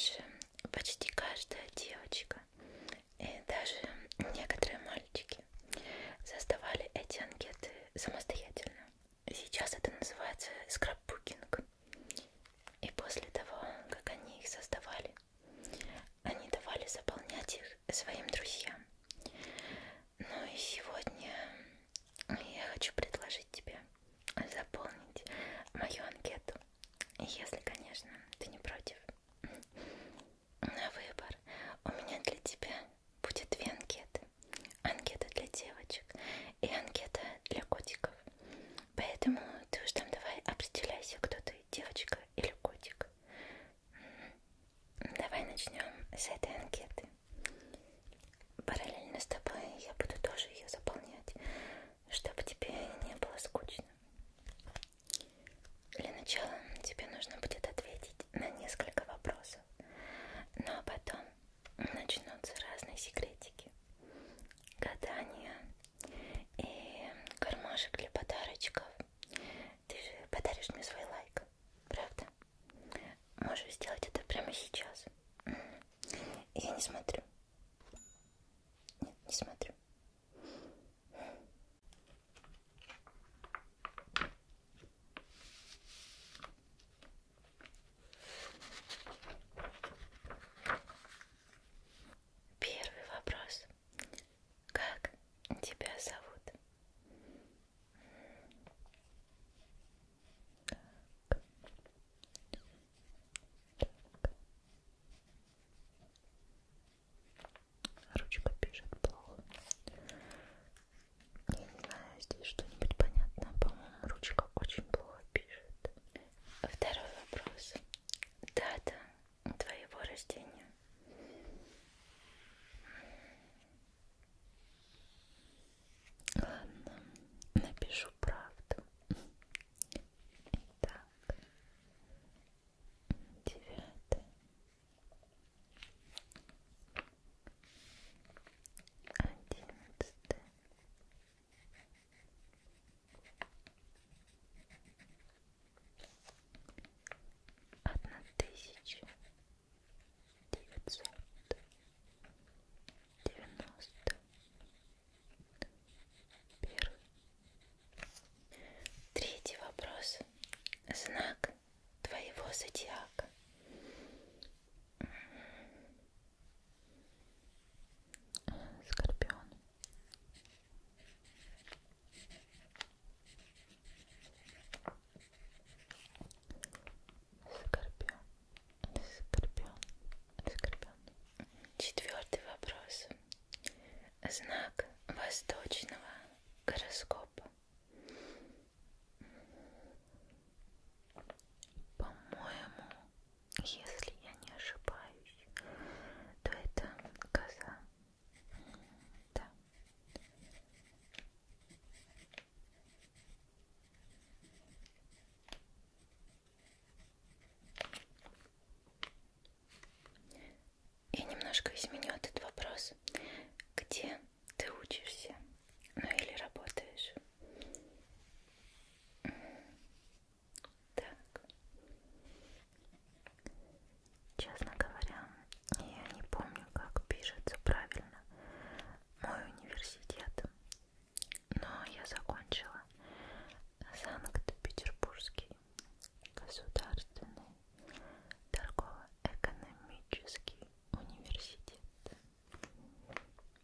раньше почти каждая девочка и даже некоторые мальчики создавали эти анкеты самостоятельно. Сейчас это называется скрапбукинг. И после того, как они их создавали, они давали заполнять их своим друзьям. Ну и сегодня я хочу предложить тебе заполнить мою анкету, если, конечно, ты не против. На выбор у меня для тебя будет две анкеты. Анкета для девочек и анкета для котиков. Поэтому ты уж там давай определяйся, кто ты, девочка или котик. Давай начнем с этой анкеты. Параллельно с тобой я буду тоже ее заполнять, чтобы тебе не было скучно. Для начала тебе нужно будет ответить на несколько вопросов, ну а потом начнутся разные секретики, гадания и кармашек для подарочков. Ты же подаришь мне свой лайк, правда? Можешь сделать это прямо сейчас. Я не смотрю. Нет, не смотрю. Первый вопрос. Как тебя зовут? Ручка пишет плохо. Я не знаю, здесь что-нибудь понятно. По-моему, ручка очень плохо пишет. Второй вопрос. Дата твоего рождения. Ладно, напишу правду. Итак, 9, 11, 1991. Третий вопрос. Знак твоего зодиака. Скорпион. Скорпион. Четвертый вопрос. Знак восточного гороскопа. По-моему, если я не ошибаюсь, то это коза. Да. Я немножко изменю этот вопрос. Где ты учишься? Ну или работаешь? Так. Честно говоря, я не помню, как пишется правильно мой университет, но я закончила Санкт-Петербургский государственный торгово-экономический университет.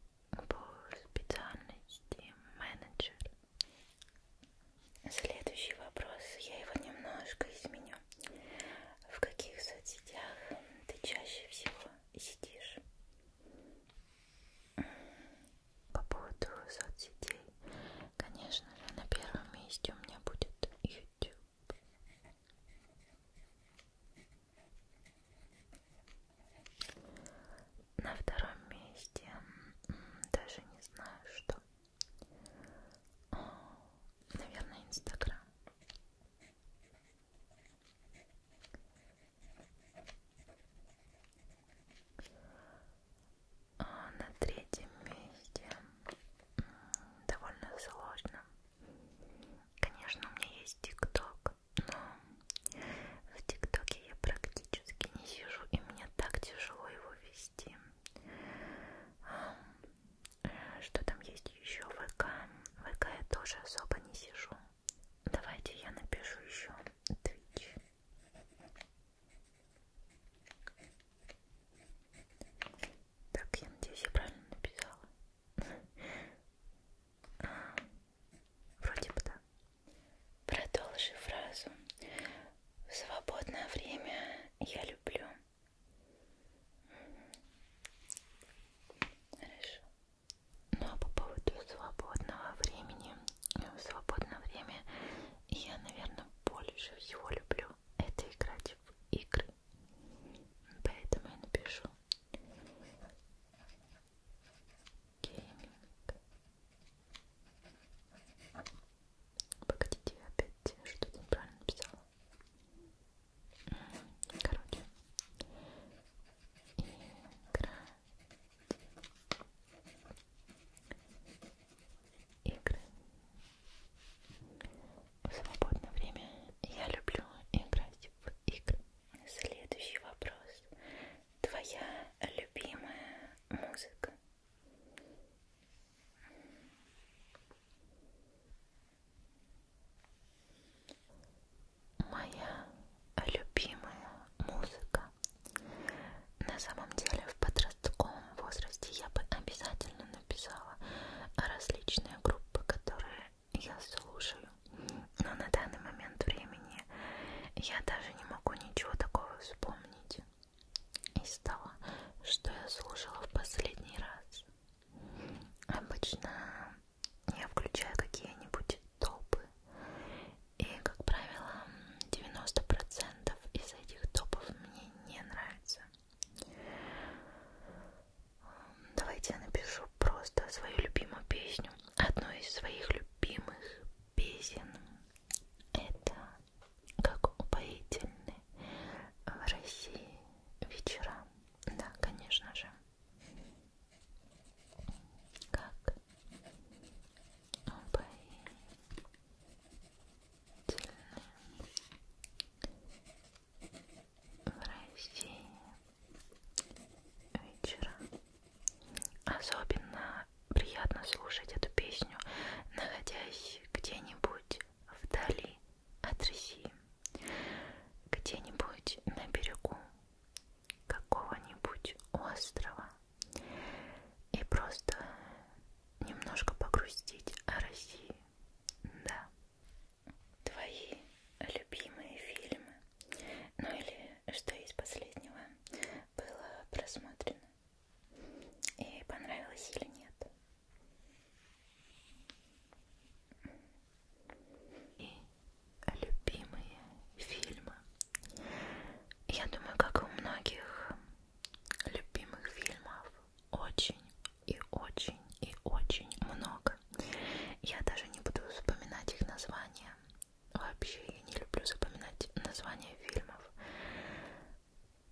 На самом деле в подростковом возрасте я бы обязательно написала различные группы, которые я слушаю. Но на данный момент времени я даже не могу ничего такого вспомнить из того, что я слушала в последний раз. Обычно я включаю какие-нибудь топы, и, как правило, 90% из этих топов мне не нравится. Давайте я напишу просто свою любимую песню. Одну из своих любимых песен. Это как упоительны в России вечера. Да, конечно же. Как упоительны в России вечера. Особенно приятно слушать эту песню, находясь где-нибудь вдали от России, где-нибудь на берегу какого-нибудь острова, и просто немножко погрустить о России. Да. Твои любимые фильмы, ну или что из последнего было просмотрено и понравилось или нет? И любимые фильмы. Я думаю, как у многих, любимых фильмов очень и очень и очень много. Я даже не буду вспоминать их названия. Вообще я не люблю запоминать названия фильмов.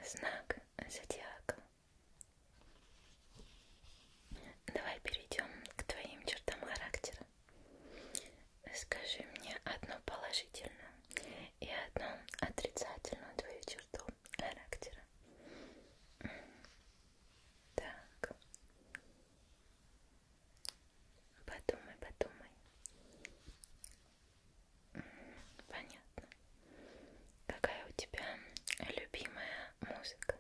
знак зодиака. Давай перейдем к твоим чертам характера. Скажи мне одну положительную и одну отрицательную твою черту характера. Так. Подумай, подумай. Понятно. Какая у тебя любимая музыка?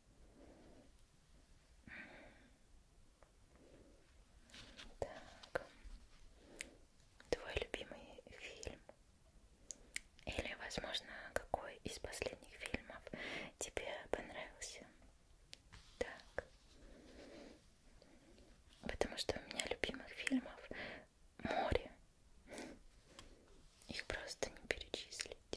Так. Твой любимый фильм? Или, возможно, какой из последних фильмов тебе понравился? Так. Потому что у меня любимых фильмов море. Их просто не перечислить.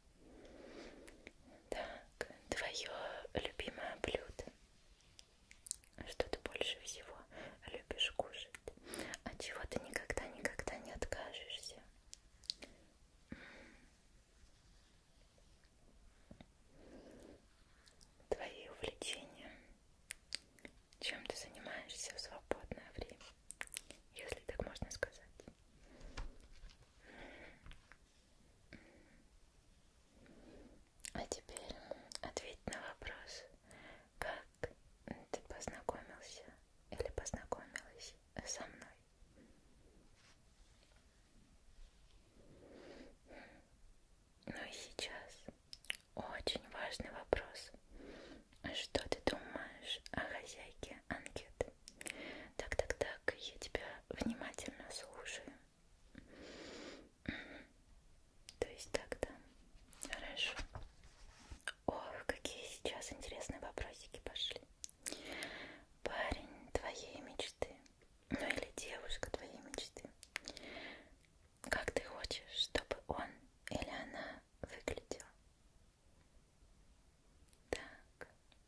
Так, твое любимое блюдо. Что ты больше всего любишь кушать? От чего ты никогда не откажешься? Твои увлечения. Чем ты занимаешься в свободное время, если так можно сказать? А теперь ответь на вопрос, как ты познакомился или познакомилась со мной? Ну и сейчас очень важный вопрос. Что ты думаешь о хозяйке анкеты? Так, я тебя внимательно слушаю. То есть так, да? Хорошо. Ох, какие сейчас интересные вопросики пошли. Парень твоей мечты, ну или девушка твоей мечты. Как ты хочешь, чтобы он или она выглядел? Так.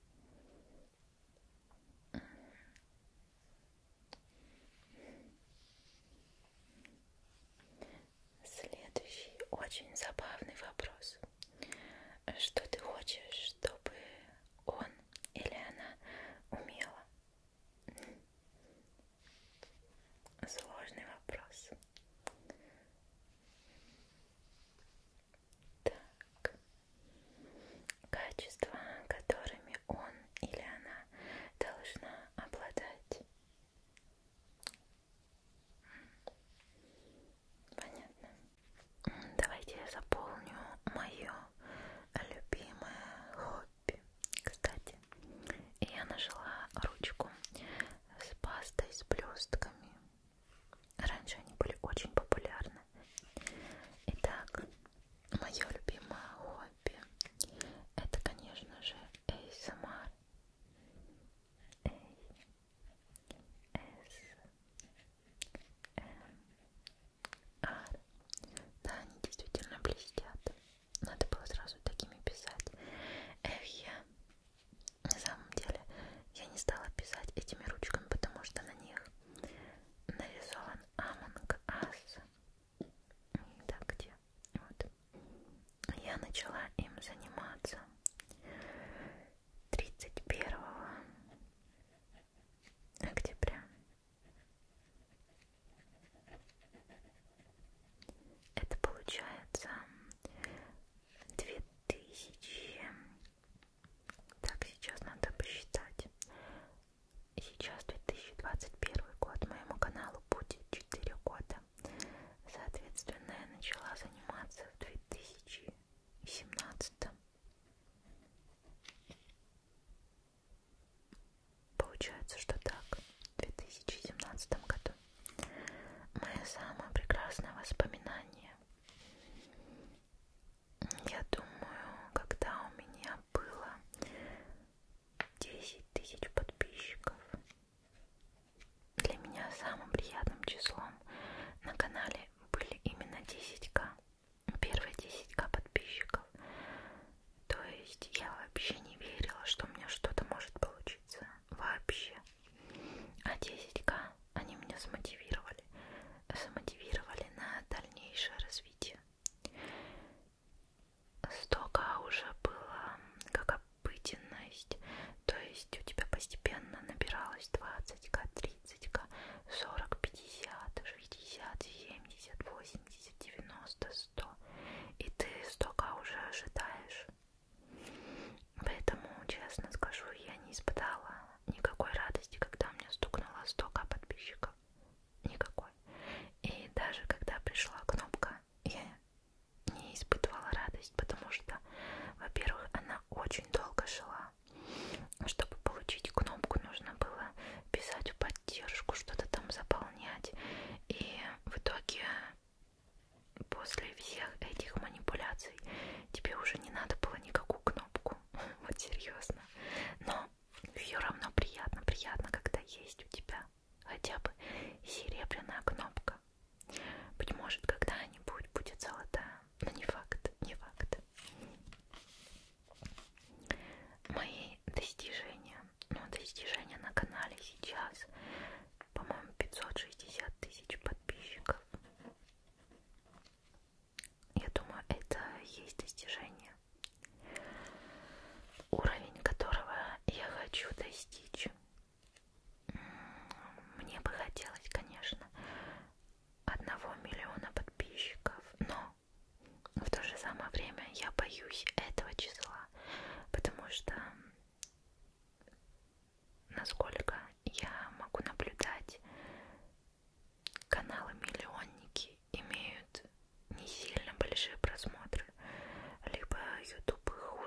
Следующий очень забавный вопрос. Что ты хочешь, чтобы он или она умела? Сложный вопрос. Так. Качества, которыми он или она должна обладать. Понятно. Давайте я заполню мое любимое хобби. Кстати, я нашла ручку с пастой с блестками. Раньше они были очень популярны. Итак, мое любимое хобби — это, конечно же, ASMR. Да, они действительно блестят. Надо было сразу такими писать. Эх, я на самом деле я не стала писать этими ручками, потому что на них нарисован Among Us. Так, где? Вот. Я начала им заниматься 31 октября. Это получается 2000. Так, сейчас надо посчитать. Сейчас 2021 год. Моему каналу будет 4 года. Соответственно, я начала заниматься в 2017. Получается, что так. В 2017 году. Мое самое прекрасное воспоминание. Я думаю, когда у меня было 10 тысяч подписчиков. Для меня самым приятным числом на канале были именно 10к. Первые 10к подписчиков. То есть я вообще не верила, что у меня что-то может получиться. Вообще. А 10к они меня замотивировали на дальнейшее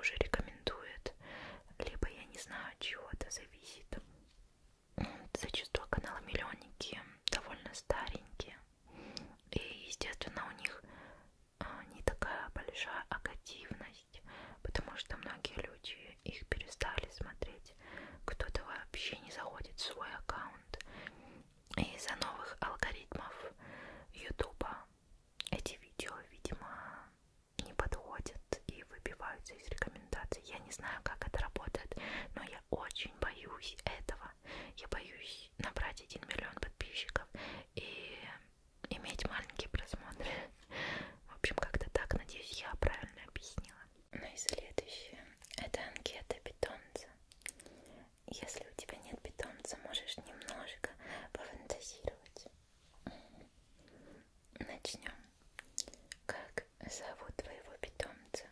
тоже рекомендует, либо я не знаю, от чего это зависит. Зачастую каналы-миллионники довольно старенькие, и, естественно, у них не такая большая активность, потому что многие люди их перестали смотреть. Кто-то вообще не заходит в свой аккаунт. И из-за новых алгоритмов Ютуба эти видео, видимо, не подходят и выбиваются из рекомендаций. Я не знаю, как это работает, но я очень боюсь этого. Я боюсь набрать 1 миллион подписчиков и иметь маленькие просмотры. В общем, как-то так, надеюсь, я правильно объяснила. Ну и следующее. Это анкета питомца. Если у тебя нет питомца, можешь немножко пофантазировать. Начнем. Как зовут твоего питомца?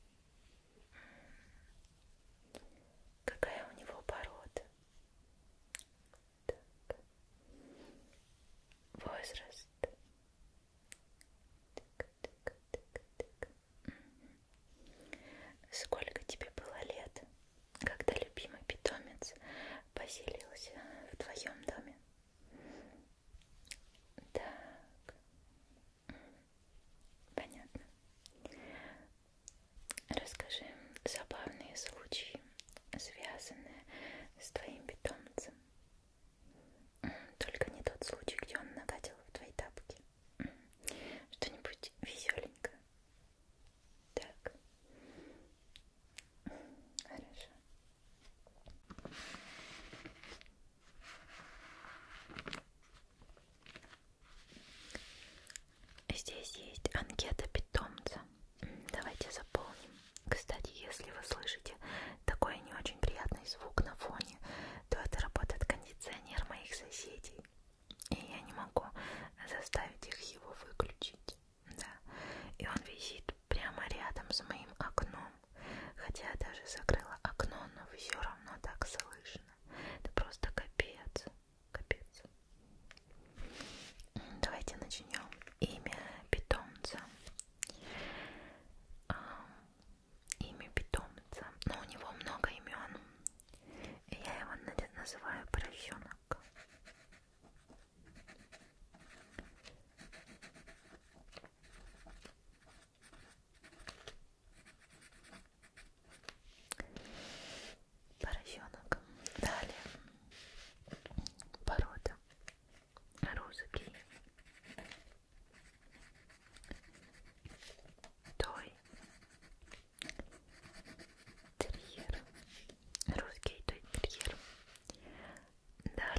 Какая у него порода? Так. Возраст? Так. Сколько тебе было лет, когда любимый питомец поселился в твоем доме? Так. Понятно. Расскажи забавные случаи, связанные с твоим питомцем. Только не тот случай, где он нагадил в твои тапки. Что-нибудь веселенькое. Так. Хорошо. Здесь есть анкета питомца. Давайте заполним. Кстати, если вы слышите такой не очень приятный звук на фоне, то это работает кондиционер моих соседей. И я не могу заставить их его выключить. Да. И он висит прямо рядом с моим окном. Хотя я даже закрыла окно, но все равно так слышно. Это просто капец. Капец. Давайте начнем. Имя питомца. Имя питомца. Но у него много имен. И я его называю поросенок. Поросенок. Далее. Порода. Русский. Той. Терьер. Русский той терьер. Далее.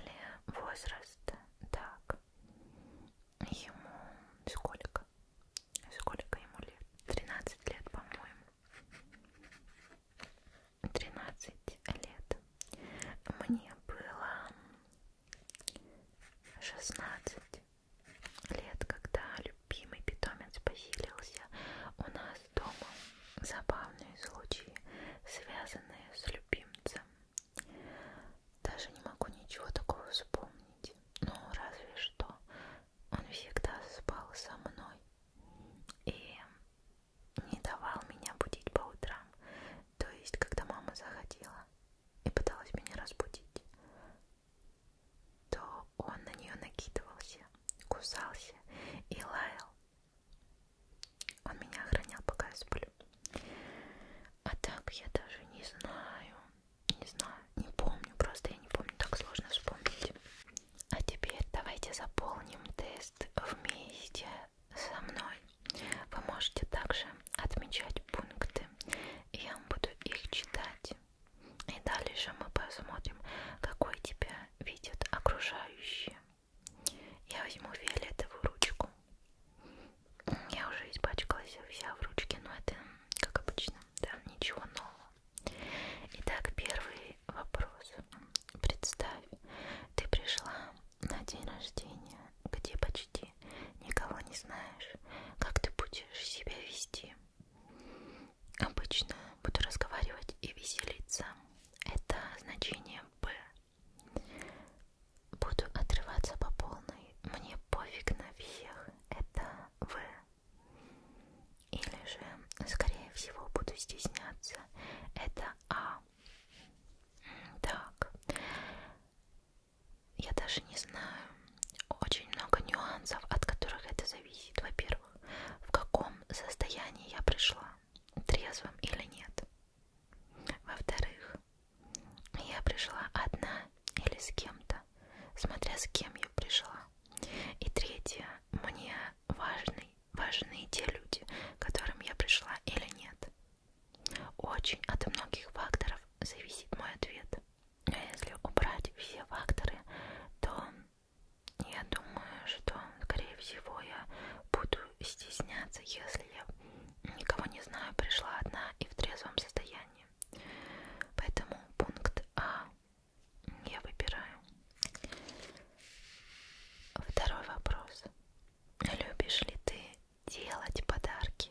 стесняться. Это А. Так. Я даже не знаю. Очень много нюансов, от которых это зависит. Во-первых, в каком состоянии я пришла, трезвым или нет. Во-вторых, я пришла одна или с кем-то, смотря с кем я пришла. И третье, мне важны те люди, к которым я пришла или нет. Очень от многих факторов зависит мой ответ. А если убрать все факторы, то я думаю, что, скорее всего, я буду стесняться, если я никого не знаю, пришла одна и в трезвом состоянии. Поэтому пункт А я выбираю. Второй вопрос. Любишь ли ты делать подарки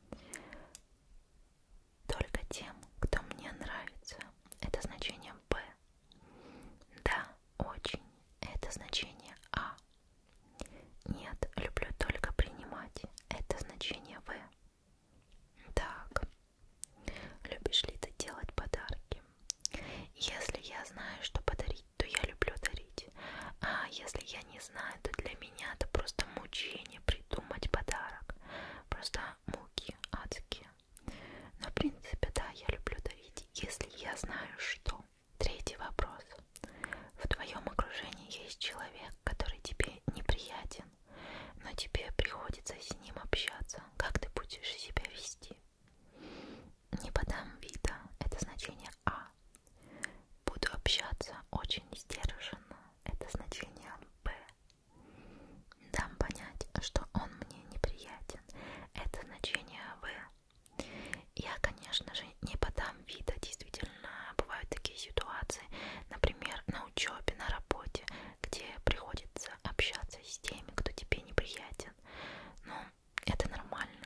только тем, кто мне нравится? Это значение Б. Да, очень. Это значение А. Нет, люблю только принимать. Это значение В. Так. Любишь ли ты делать подарки? Если я знаю, что подарить, то я люблю дарить. А если я не знаю, то для меня это просто мучение придумать подарок. Просто муки адские. Но в принципе, да, я люблю дарить, если я знаю, что. Третий вопрос. В твоем окружении есть человек, который тебе неприятен, но тебе приходится с ним общаться. Как ты будешь себя вести? Не подам вида. Это значение А. Буду общаться очень сдержанно. Это значение Б. Дам понять, что он мне неприятен. Это значение В. Я, конечно же, не подам вида. Действительно, бывают такие ситуации, например, на учебе, на работе, где приходится общаться с теми, кто тебе неприятен. Но это нормально.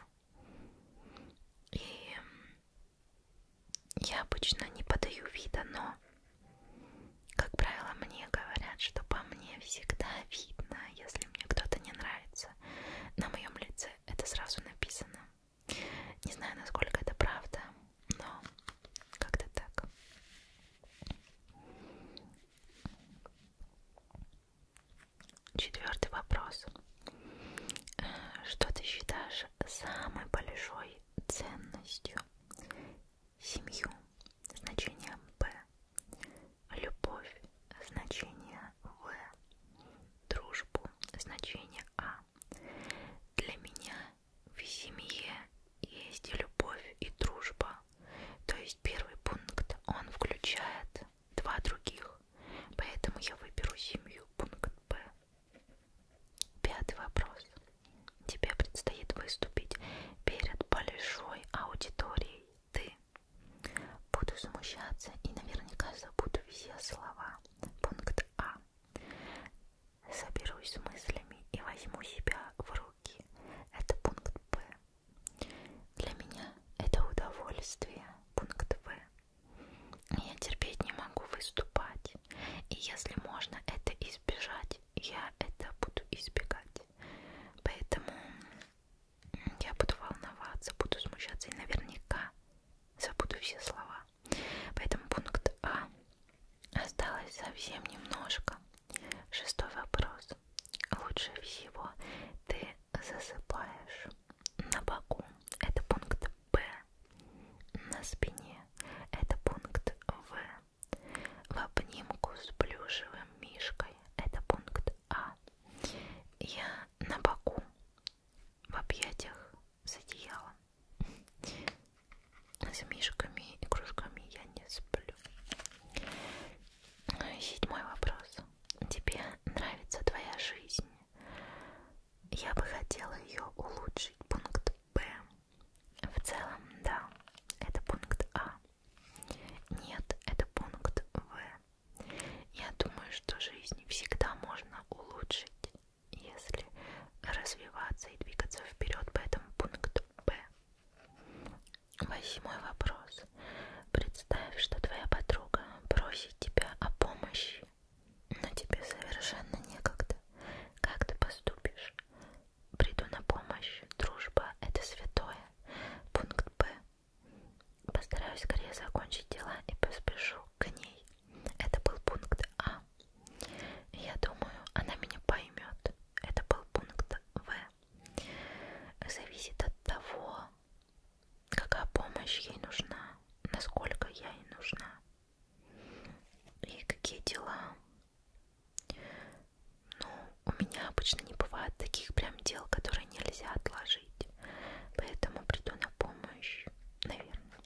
И я обычно не подаю вида, но, как правило, мне говорят, что по мне всегда видно, если мне кто-то не нравится. На моем лице это сразу написано. Не знаю, насколько это правда, но как-то так. Четвертый вопрос. Что ты считаешь самой большой ценностью? Семью. Значение Б. Любовь. Значение В. Дружбу. Значение А. Для меня в семье есть и любовь, и дружба. То есть первый пункт, он включает два других. Поэтому я выберу семью. Пункт Б. Пятый вопрос. Тебе предстоит выступить перед большой аудиторией. Ты. Буду смущаться и наверняка забуду все слова. Пункт А. Соберусь с мыслями и возьму себя в руки. Это пункт Б. Для меня это удовольствие. Пункт В. Я терпеть не могу выступать. И если можно это избежать, я это буду избегать. Поэтому я буду волноваться, буду смущаться и наверняка забуду все слова. Поэтому пункт А. Осталось совсем немножко. Шестой вопрос. Лучше всего ты засыпаешь на боку. Это пункт Б. На постараюсь скорее закончить дела и поспешу к ней. Это был пункт А. Я думаю, она меня поймет. Это был пункт В. Зависит от того, какая помощь ей нужна, насколько я ей нужна и какие дела. Ну, у меня обычно не бывает таких прям дел, которые нельзя отложить, поэтому приду на помощь, наверное.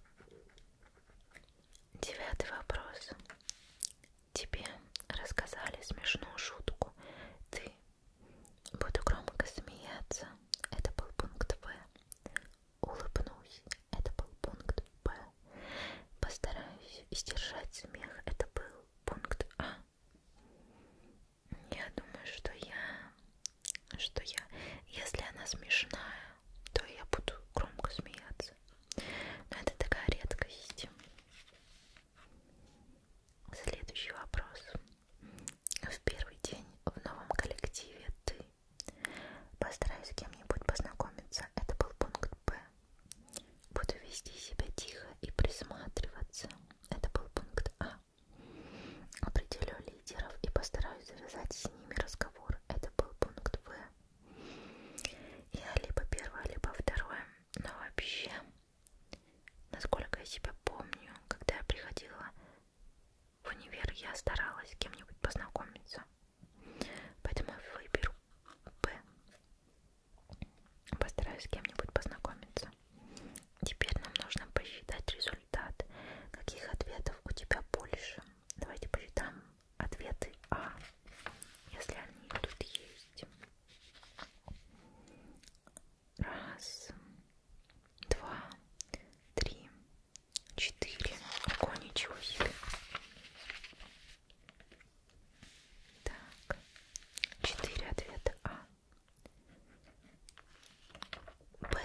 9 вопрос. Тебе рассказали смешную шутку. Ты. Буду громко смеяться. Это был пункт В. Улыбнусь. Это был пункт Б. Постараюсь сдержать смех. Это был пункт А. Я думаю, если она смешная, то я буду громко смеяться. Но это такая редкость. Следующий вопрос. В первый день в новом коллективе ты. Постараюсь с кем-нибудь познакомиться. Это был пункт Б. Буду вести себя тихо и присматриваться. Это был пункт А. Определю лидеров и постараюсь завязать с ними разговор. Это был пункт В. Я либо первое, либо второе. Но вообще, насколько я себя помню, когда я приходила в универ, я старалась с кем-нибудь познакомиться. Поэтому я выберу Б. Постараюсь с кем-нибудь познакомиться. Теперь нам нужно посчитать результат. Каких ответов у тебя больше? Давайте посчитаем ответы А, если они тут есть. 1, 2, 3, 4. Ого, ничего себе. Так, 4 ответа А. Б.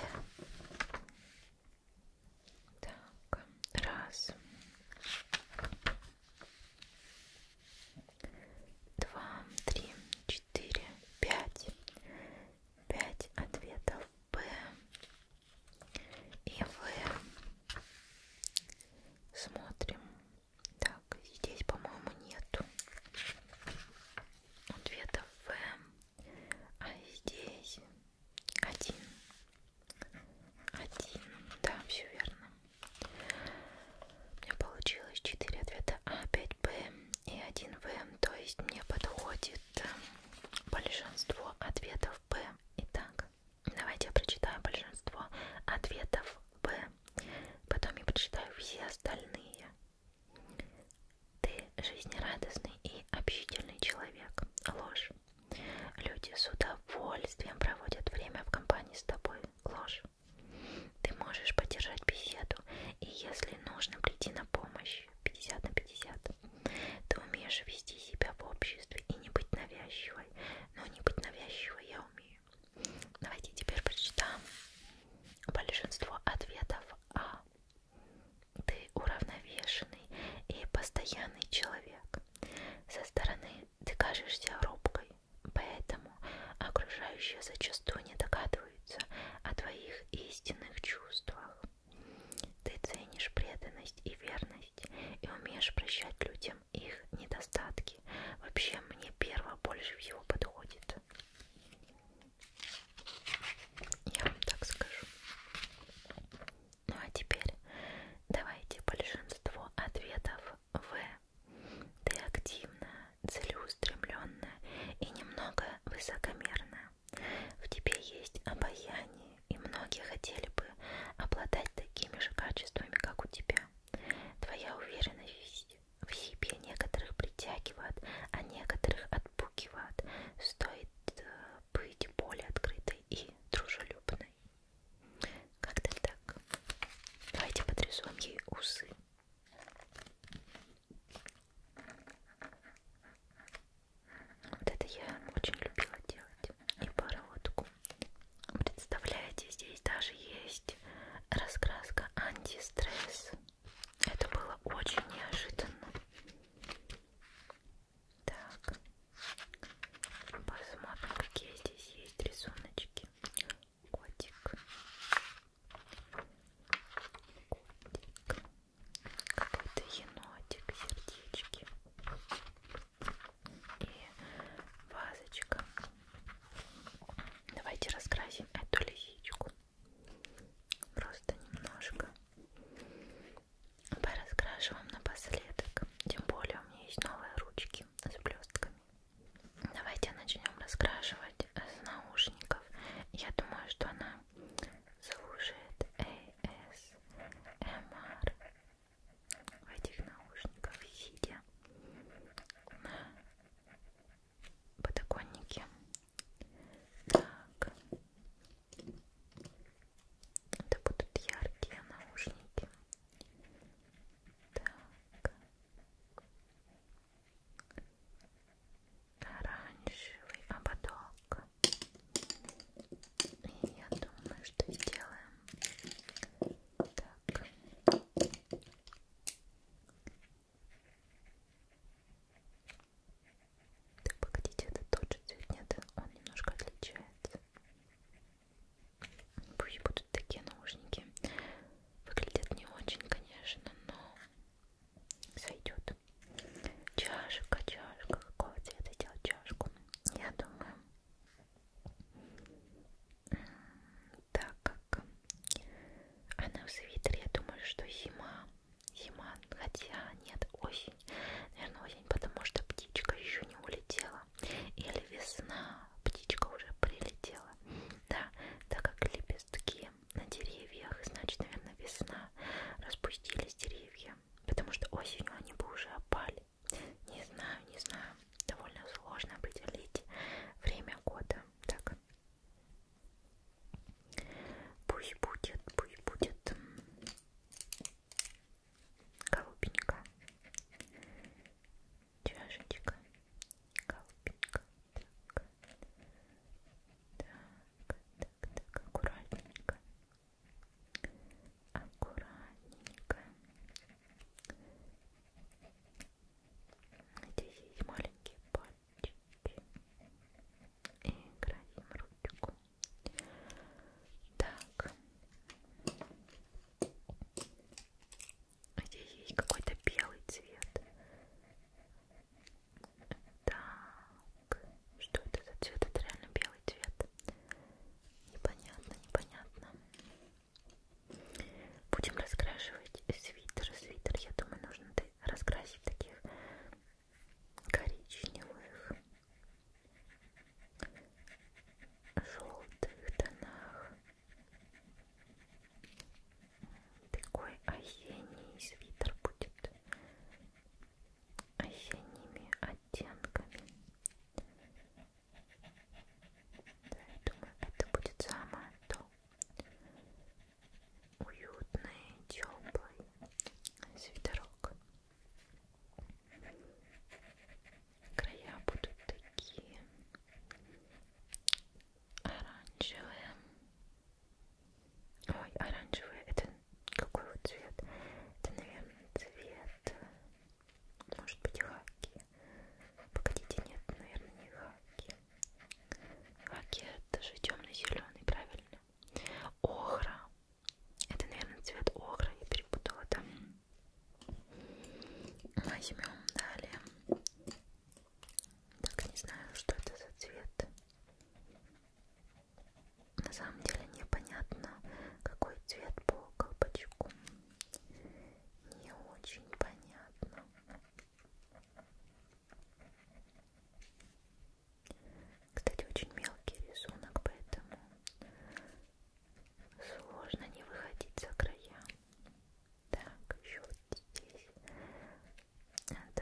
Так, 1, 2, 3, 4, 5. 5 ответов Б и В. Смотрим. Так, здесь, по-моему, нету ответов В. А здесь один. Да, все верно. У меня получилось 4 ответа А, 5 Б и 1 В. То есть мне подходит большинство ответов Б. Итак, давайте я прочитаю большинство ответов Б. Потом я прочитаю все остальные. Ты жизнерадостный и общительный человек. Ложь. Люди с удовольствием проводят время в компании с тобой. Ложь. Ты можешь поддержать беседу, и если нужно прийти на помощь 50/50. Ты умеешь вести себя в обществе и не быть навязчивой. Но не быть навязчивой я умею. Давайте теперь прочитаем большинство ответов А. Ты уравновешенный и постоянный человек. Со стороны ты кажешься робкой, поэтому окружающие зачастую не догадываются о твоих истинных чувствах. Ты ценишь преданность и верность и умеешь прощать людям их недостатки. Вообще мне первое больше всего подходит. Я вам так скажу. Ну а теперь давайте большинство ответов В. Ты активная, целеустремленная и немного высокомерная. В тебе есть обаяние, и многие хотели бы обладать такими же качествами, как у тебя. Твоя уверенность в осенью они бы уже опали. Не знаю, не знаю. Довольно сложно определить время года. Так. Пусть будет голубенько. Чашечка. Голубенько. Так, аккуратненько. Аккуратненько. Здесь есть маленькие пальчики. И градим ручку. Так. Здесь есть какой-то белый цвет. Так. Что это за цвет? Это реально белый цвет. Непонятно, непонятно. Будем раскрашивать свитер. Свитер, я думаю, нужно раскрасить таких коричневых, желтых тонах. Такой осенний свитер будет. Осенними оттенками. Да, я думаю, это будет самое то. Уютный, теплый свитерок. Края будут такие оранжевые. Ой, оранжевые, это какой вот цвет? Это, наверное, цвет, может быть, хаки. Погодите, нет, наверное, не хаки. Хаки это же темно-зеленый, правильно? Охра. Это, наверное, цвет охра, я перепутала там. Возьмем далее. Так, не знаю, что это за цвет. На самом деле непонятно, какой цвет по колпачку. Не очень понятно. Кстати, очень мелкий рисунок, поэтому сложно не выходить за края. Так, еще вот здесь.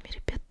камере